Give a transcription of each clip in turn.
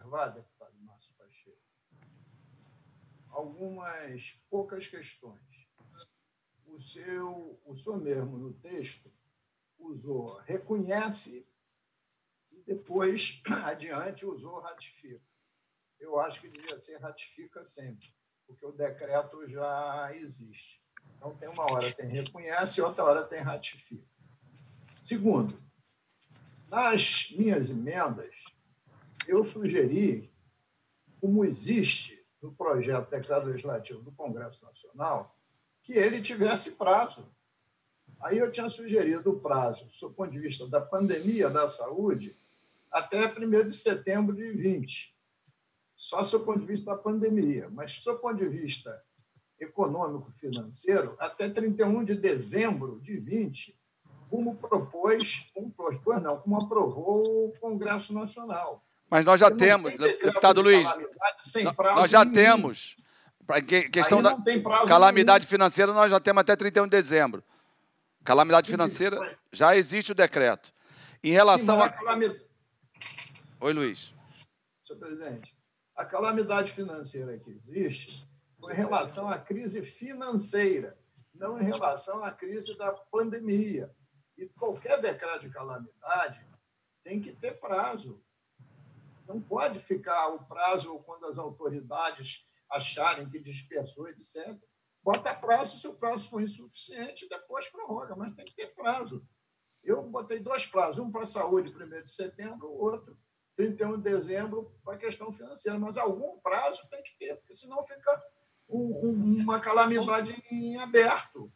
observar, deputado Márcio Pacheco, algumas poucas questões. O senhor mesmo, no texto, usou reconhece e depois, adiante, usou ratifica. Eu acho que devia ser ratifica sempre, porque o decreto já existe. Então, tem uma hora tem reconhece e outra hora tem ratifica. Segundo, nas minhas emendas, eu sugeri, como existe no projeto de decreto legislativo do Congresso Nacional, que ele tivesse prazo. Aí eu tinha sugerido o prazo, do ponto de vista da pandemia da saúde, até 1º de setembro de 2020. Só do ponto de vista da pandemia. Mas, do ponto de vista econômico-financeiro, até 31 de dezembro de 2020, como aprovou o Congresso Nacional. Mas nós já temos, deputado Luiz, nós já temos. Para questão da calamidade financeira, nós já temos até 31 de dezembro. Calamidade financeira, já existe o decreto. Em relação a... Oi, Luiz. Senhor presidente, a calamidade financeira que existe foi em relação à crise financeira, não em relação à crise da pandemia. E qualquer decreto de calamidade tem que ter prazo. Não pode ficar o prazo quando as autoridades acharem que dispersou, etc. Bota prazo, se o prazo for insuficiente, depois prorroga, mas tem que ter prazo. Eu botei 2 prazos, um para a saúde, 1º de setembro, o outro, 31 de dezembro, para a questão financeira. Mas algum prazo tem que ter, porque senão fica uma calamidade em aberto.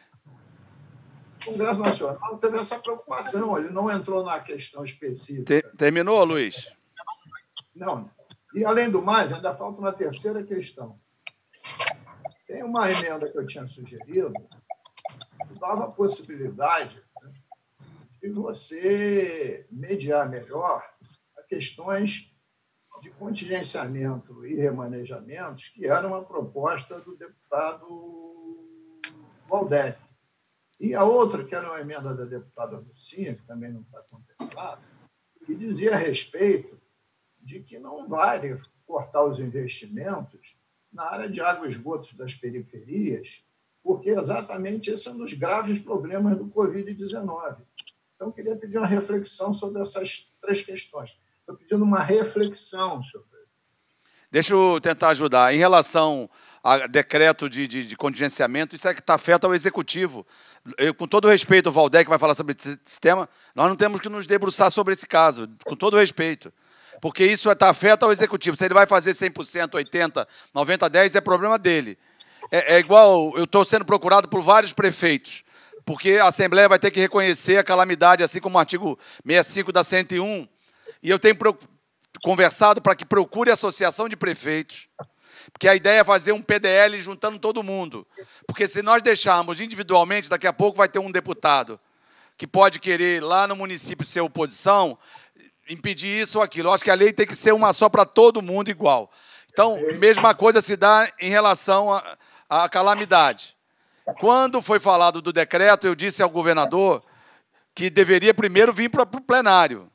O Congresso Nacional teve essa preocupação, ele não entrou na questão específica. Terminou, Luiz? Não. E, além do mais, ainda falta uma terceira questão. Tem uma emenda que eu tinha sugerido que dava a possibilidade, né, de você mediar melhor as questões de contingenciamento e remanejamentos, que era uma proposta do deputado Valdec. E a outra, que era uma emenda da deputada Lucinha, que também não está contemplada, que dizia a respeito de que não vale cortar os investimentos na área de água e esgotos das periferias, porque exatamente esse é um dos graves problemas do Covid-19. Então, eu queria pedir uma reflexão sobre essas 3 questões. Estou pedindo uma reflexão, senhor presidente. Deixa eu tentar ajudar. Em relação a decreto de contingenciamento, isso é que está afeta ao Executivo. Eu, com todo o respeito, o Valdec vai falar sobre esse tema, nós não temos que nos debruçar sobre esse caso, com todo o respeito. Porque isso está afeta ao Executivo. Se ele vai fazer 100%, 80%, 90%, 10%, é problema dele. É igual, eu estou sendo procurado por vários prefeitos, porque a Assembleia vai ter que reconhecer a calamidade, assim como o artigo 65 da 101, e eu tenho conversado para que procure a Associação de Prefeitos, porque a ideia é fazer um PDL juntando todo mundo. Porque se nós deixarmos individualmente, daqui a pouco vai ter um deputado que pode querer, lá no município, ser oposição, impedir isso ou aquilo. Eu acho que a lei tem que ser uma só para todo mundo igual. Então, mesma coisa se dá em relação à calamidade. Quando foi falado do decreto, eu disse ao governador que deveria primeiro vir para o plenário.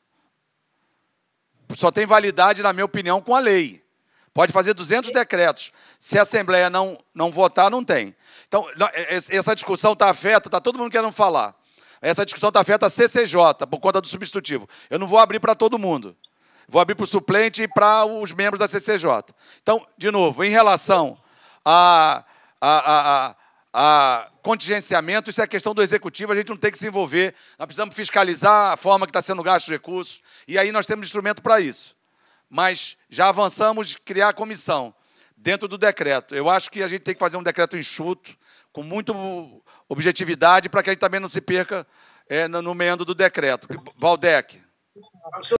Só tem validade, na minha opinião, com a lei. Pode fazer 200 decretos. Se a Assembleia não votar, não tem. Então, essa discussão está afeta, está todo mundo querendo falar. Essa discussão está afeta a CCJ, por conta do substitutivo. Eu não vou abrir para todo mundo. Vou abrir para o suplente e para os membros da CCJ. Então, de novo, em relação a contingenciamento, isso é questão do Executivo, a gente não tem que se envolver. Nós precisamos fiscalizar a forma que está sendo gasto os recursos, e aí nós temos instrumento para isso. Mas já avançamos de criar a comissão dentro do decreto. Eu acho que a gente tem que fazer um decreto enxuto, com muita objetividade, para que a gente também não se perca no meandro do decreto. Valdec.